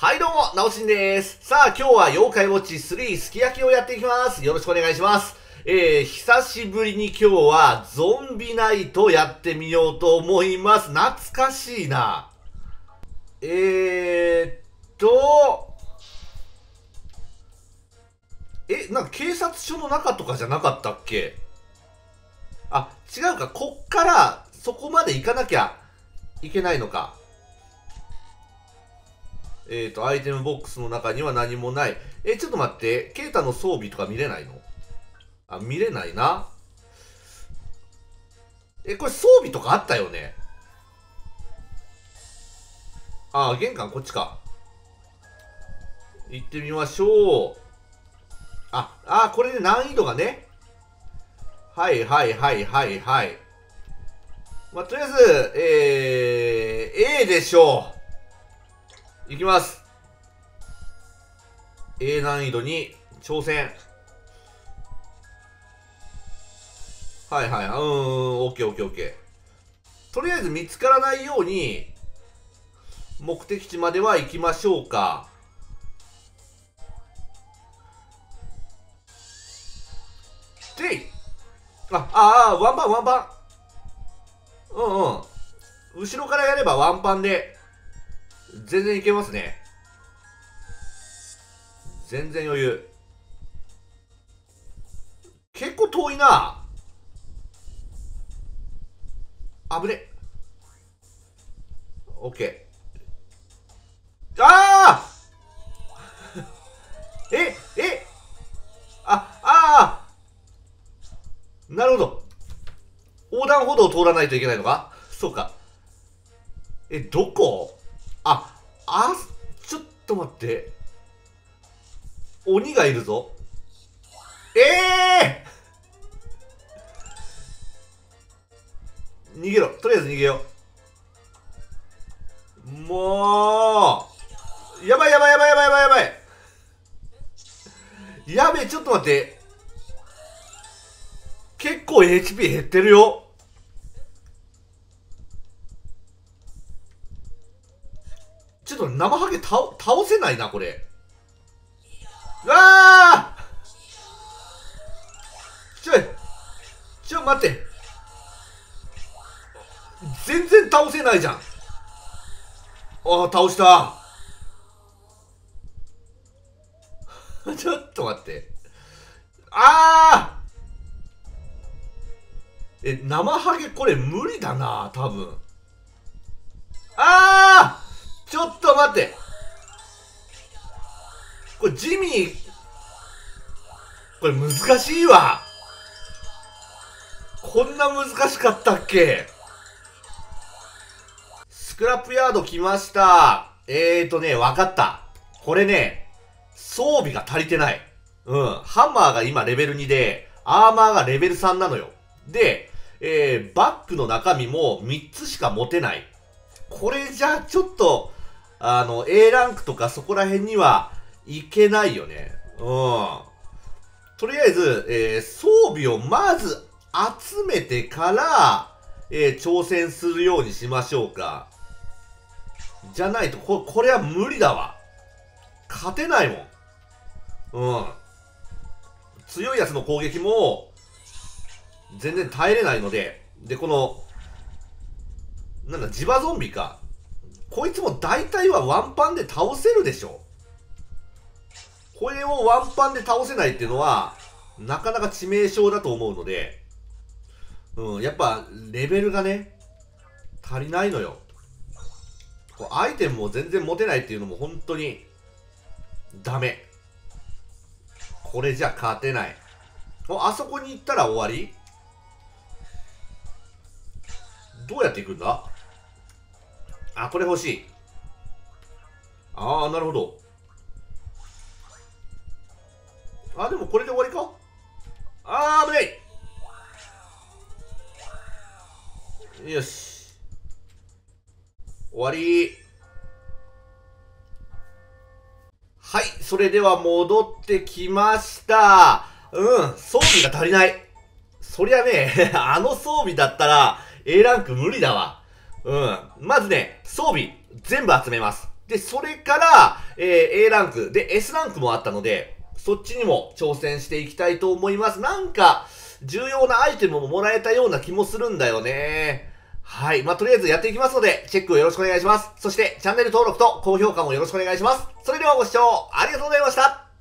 はいどうも、なおしんです。さあ、今日は妖怪ウォッチ3すき焼きをやっていきます。よろしくお願いします。久しぶりに今日はゾンビナイトやってみようと思います。懐かしいな。なんか警察署の中とかじゃなかったっけ？あ、違うか。こっからそこまで行かなきゃいけないのか。アイテムボックスの中には何もない。ちょっと待って。ケイタの装備とか見れないの？あ、見れないな。これ装備とかあったよね。あ、玄関こっちか。行ってみましょう。これで難易度がね。はいはいはいはいはい。まあ、とりあえず、A でしょう。いきます。A 難易度に挑戦。はいはい。オッケーオッケーオッケー。とりあえず見つからないように、目的地までは行きましょうか。で、ワンパンワンパン。後ろからやればワンパンで、全然いけますね。全然余裕。結構遠いな。危ね。オッケー。なるほど。横断歩道を通らないといけないのか？そうか。どこ？ちょっと待って。鬼がいるぞ。逃げろ。とりあえず逃げよう。もう。やばいやばいやばいやばいやばいやばい。やべえ、ちょっと待って。結構 HP 減ってるよ。ちょっと生ハゲ倒せないな、これ。ちょ、待って。全然倒せないじゃん。倒した。ちょっと待って。生ハゲこれ無理だな、多分。ちょっと待って。これジミー、これ難しいわ。こんな難しかったっけ？スクラップヤード来ました。わかった。これね、装備が足りてない。ハンマーが今レベル2で、アーマーがレベル3なのよ。で、バッグの中身も3つしか持てない。これじゃちょっと、A ランクとかそこら辺にはいけないよね。とりあえず、装備をまず集めてから、挑戦するようにしましょうか。じゃないと、これは無理だわ。勝てないもん。強いやつの攻撃も、全然耐えれないので、で、この、ジバゾンビか。こいつも大体はワンパンで倒せるでしょ。これをワンパンで倒せないっていうのは、なかなか致命傷だと思うので、やっぱ、レベルがね、足りないのよ。アイテムも全然持てないっていうのも本当に、ダメ。これじゃ勝てない。あそこに行ったら終わり？どうやって行くんだ？これ欲しい。なるほど。でもこれで終わりか？危ない。よし。終わり。はい、それでは戻ってきました。装備が足りない。そりゃね、あの装備だったら A ランク無理だわ。まずね、装備全部集めます。で、それから、 A ランクで S ランクもあったので、そっちにも挑戦していきたいと思います。なんか、重要なアイテムももらえたような気もするんだよね。はい。まあ、とりあえずやっていきますので、チェックをよろしくお願いします。そして、チャンネル登録と高評価もよろしくお願いします。それではご視聴ありがとうございました。